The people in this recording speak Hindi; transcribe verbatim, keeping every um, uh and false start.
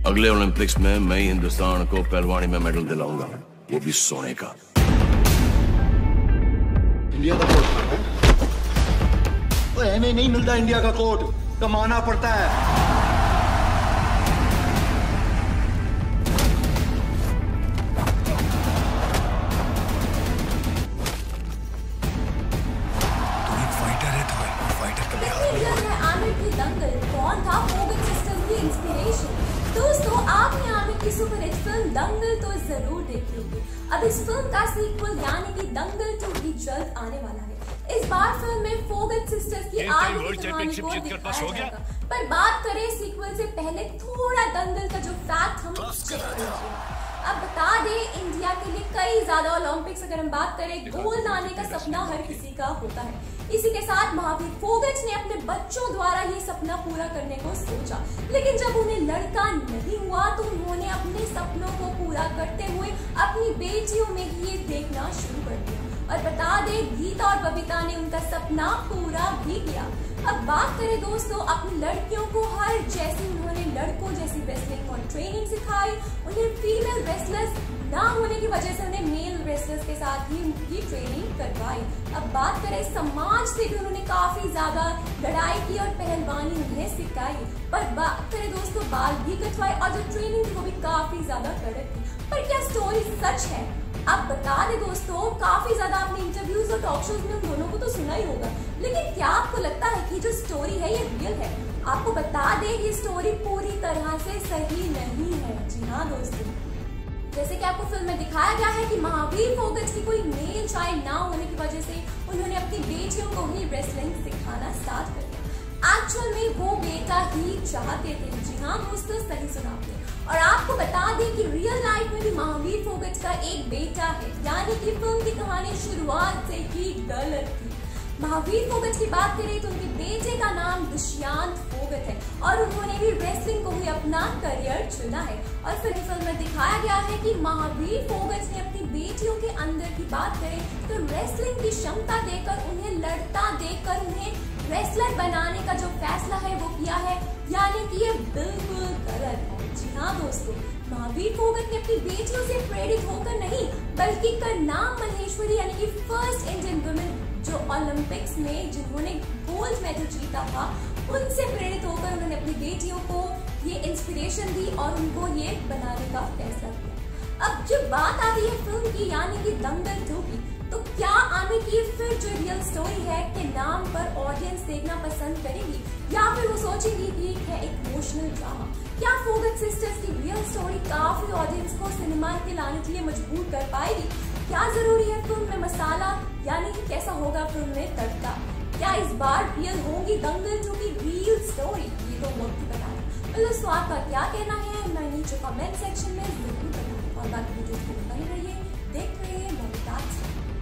अगले ओलंपिक्स में मैं हिंदुस्तान को पहलवानी में मेडल दिलाऊंगा, वो भी सोने का। इंडिया का कोट तो हमें नहीं मिलता, इंडिया का कोट कमाना पड़ता है। तू एक फाइटर है, तो एक फाइटर कभी हार नहीं है आमिर की दंगल। कौन था फोगट सिस्टर्स की इंस्पिरेशन? दोस्तों, आपने आमिर की सुपर हिट फिल्म दंगल तो जरूर देखी होगी। अब इस फिल्म का सीक्वल यानी कि दंगल टू भी जल्द आने वाला है। इस बार फिल्म में फोगट सिस्टर्स की आगे की कहानी को दिखाया जाएगा। पर बात करें सीक्वल से पहले थोड़ा दंगल का जो फैक्ट हम चेक करेंगे। अब बता दें, इंडिया के लिए कई ज्यादा ओलंपिक्स, अगर हम बात करें, गोल्ड लाने का सपना हर किसी का होता है। इसी के साथ महावीर फोगट ने अपने बच्चों द्वारा ये सपना पूरा करने को सोचा, लेकिन जब उन्हें लड़का नहीं हुआ तो उन्होंने अपने सपनों को पूरा करते हुए अपनी बेटियों में ही ये देखना शुरू कर दिया। और बता दें, गीता और बबीता ने उनका सपना पूरा भी किया। अब बात करें दोस्तों, अपनी लड़कियों को हर जैसी उन्होंने लड़कों जैसी रेसलिंग और ट्रेनिंग सिखाई। उन्हें फीमेल रेसलर्स ना होने की वजह से उन्हें मेल रेसलर्स के साथ ही उनकी ट्रेनिंग करवाई। अब बात करें समाज से भी उन्होंने काफी ज्यादा लड़ाई की और पहलवानी उन्हें सिखाई। पर बात करें दोस्तों, बाल भी कटवाए और जो ट्रेनिंग थी वो भी काफी ज्यादा कड़क थी। पर क्या स्टोरी सच है? अब बता दें दोस्तों, काफी ज्यादा आपने इंटरव्यूज और टॉक शोज में उन दोनों को तो सुना ही होगा, लेकिन क्या आपको लगता है कि जो स्टोरी है ये रियल है? आपको बता दें, ये स्टोरी पूरी तरह से सही नहीं है। जी हाँ दोस्तों, जैसे कि आपको फिल्म में दिखाया गया है कि महावीर फोगट की कोई मेल चाइल्ड ना होने की वजह से उन्होंने अपनी बेटियों को ही रेसलिंग सिखाना स्टार्ट कर दिया। एक्चुअल में वो बेटा ही चाहते थे। जी हाँ दोस्तों, सही सुना आपने। और आपको बता दें कि रियल लाइफ में भी महावीर फोगट का एक बेटा है, यानी कि फिल्म की कहानी शुरुआत से ही गलत थी। महावीर फोगट की बात करें तो उनके बेटे का नाम दुष्यंत फोगट है और उन्होंने भी रेसलिंग को ही अपना करियर चुना है। और फिर फिल्म में दिखाया गया है कि महावीर फोगट ने अपनी बेटियों के अंदर की बात करें तो रेसलिंग की क्षमता देकर, उन्हें लड़ता देखकर उन्हें रेसलर बनाने का जो फैसला है वो किया है, यानी कि ये बिल्कुल गलत है। जी हाँ दोस्तों, महावीर फोगट ने अपनी बेटियों से प्रेरित होकर नहीं, बल्कि करनाम मल्लेश्वरी यानी कि फर्स्ट इंडियन वुमेन जो ओलंपिक्स में जिन्होंने गोल्ड मेडल जीता था, उनसे प्रेरित होकर उन्होंने अपनी बेटियों को ये इंस्पिरेशन दी और उनको ये बनाने का फैसला किया। अब जब बात आ रही है फिल्म की यानी कि दंगल टू की, तो क्या आमिर की फिर जो रियल स्टोरी है के नाम पर ऑडियंस देखना पसंद करेगी, या फिर वो सोचेंगी कि है एक इमोशनल ड्रामा? क्या फोगट सिस्टर्स की रियल स्टोरी काफी ऑडियंस को सिनेमा के लाने के लिए मजबूर कर पाएगी? क्या जरूरी है फिल्म में मसाला, यानी कि कैसा होगा फिल्म में तड़का? क्या इस बार रियल होगी दंगल टू की रियल स्टोरी? ये तो वक्त ही बताएं। तो दोस्तों, आपका क्या कहना है मैं नीचे कमेंट सेक्शन में जरूर बताएं और बाकी वीडियो को बने रहिए, देखते रहिए।